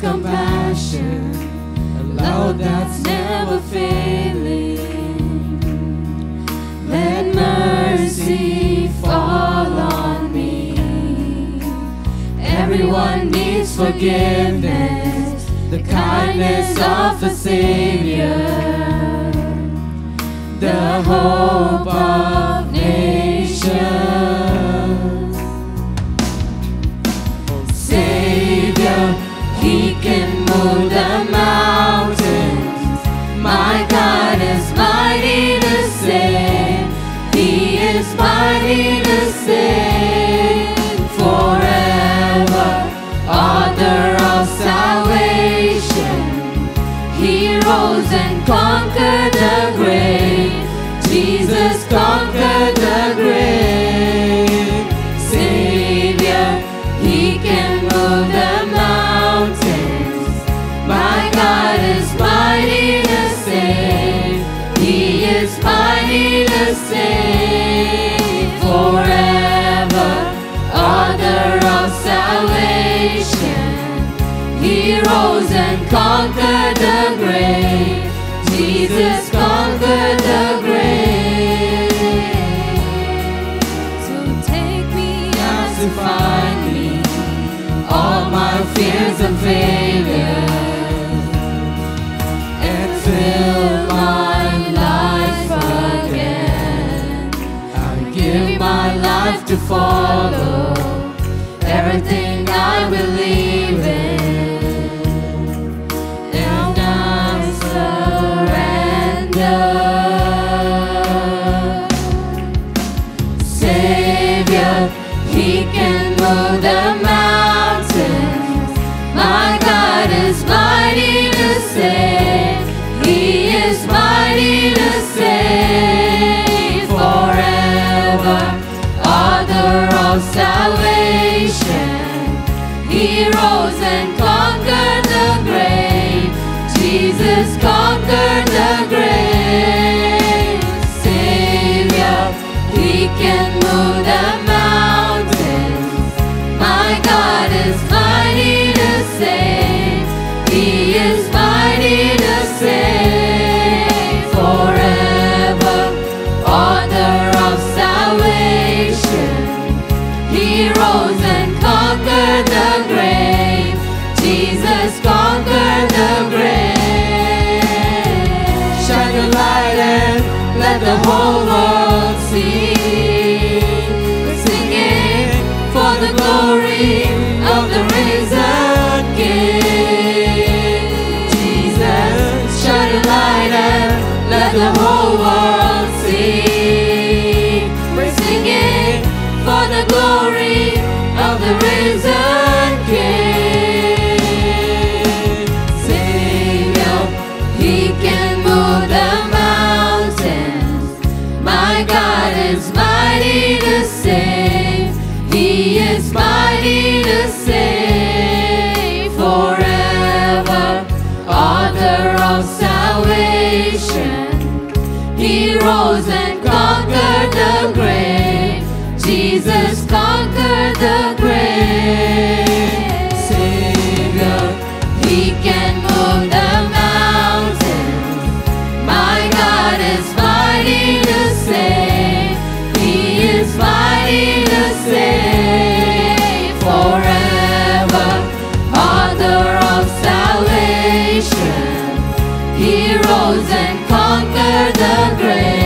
compassion, a love that's never failing. Let mercy fall on me. Everyone needs forgiveness, the kindness of a Savior, the hope of nations. Savior, He can move the mountains. My God is mighty to save. He is mighty to save. Forever, author of salvation. He rose and conquered the grave. Jesus conquered the grave. Savior, He can move the mountains. My God is mighty to save. He is mighty to save. Forever, author of salvation. He rose and conquered the grave. Jesus conquered the grave. So take me as you find me, all my fears and failures, and fill my life again. I give my life to follow everything I believe in. Savior, He can move the mountains. My God is mighty to save. He is mighty to save. Forever, author of salvation. He rose and conquered the grave. Jesus conquered the grave. Savior, He can move the mountains. My God is mighty to save. He is mighty to save. Forever, author of salvation. He rose and conquered the grave. Jesus conquered the grave. Shine your light and let the whole world see. We're singing for the glory of the risen King. Jesus, shine your light and let the whole world see. We're singing for the glory of the risen King. Savior, He can move the mountains. My God is mighty to save. He is mighty to save. Forever, author of salvation. He rose and conquered the grave. Jesus conquered the grave. Savior, He can move the mountains. My God is mighty to save. He is mighty to save. Forever, author of salvation. He rose and conquered the grave.